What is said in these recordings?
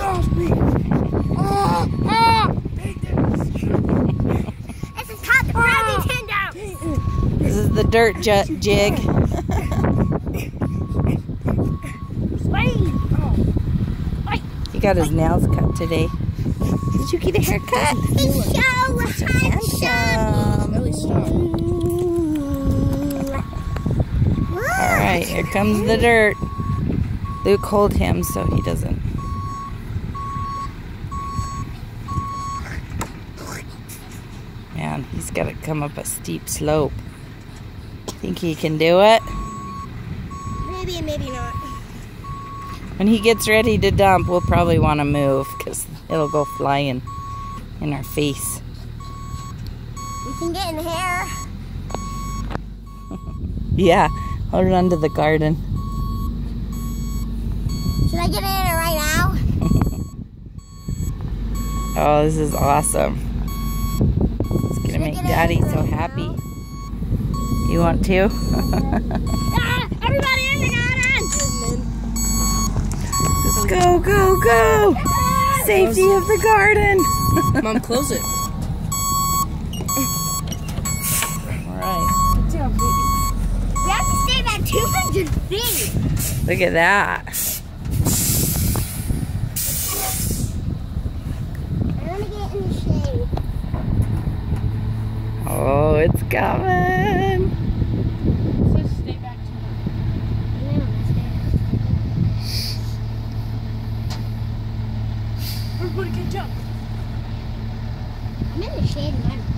This is called the Froggy Nintendo. This is the dirt jig. He got his nails cut today. Did you get a haircut? He's so handsome. Really strong. Alright, here comes the dirt. Luke, hold him so he doesn't. Man, he's got to come up a steep slope. Think he can do it? Maybe and maybe not. When he gets ready to dump, we'll probably want to move because it'll go flying in our face. We can get in the hair. Yeah, I'll run to the garden. Should I get in it right now? Oh, this is awesome. It's going to make Daddy so happy. You want to? Everybody in the garden! Go, go, go! Safety of the garden! Mom, close it. Alright. We have to stay about 200 feet. Look at that. I want to get in the shade. Oh, it's coming. Just stay back to everybody can jump. I'm in the shade and I'm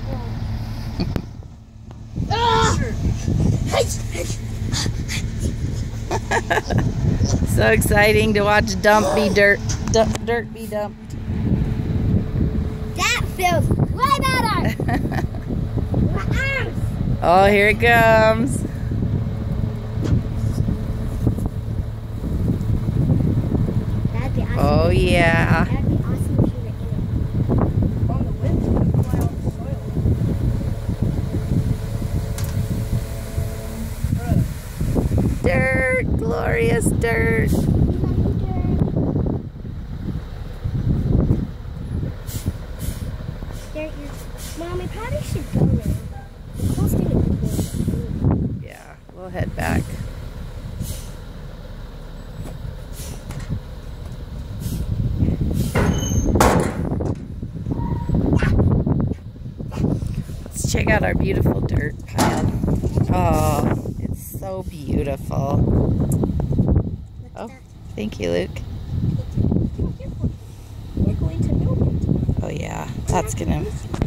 So exciting to watch dirt be dumped. That feels way better. My arms. Oh, here it comes. That'd be awesome. Oh, yeah. That'd be awesome if you were in it. On the wind, you can fly off the soil. Dirt, glorious dirt. Mom, we probably should go now. We'll stay with you. Yeah, we'll head back. Let's check out our beautiful dirt pile. Oh, it's so beautiful. Oh, thank you, Luke. We're going to milk it. Oh yeah, that's gonna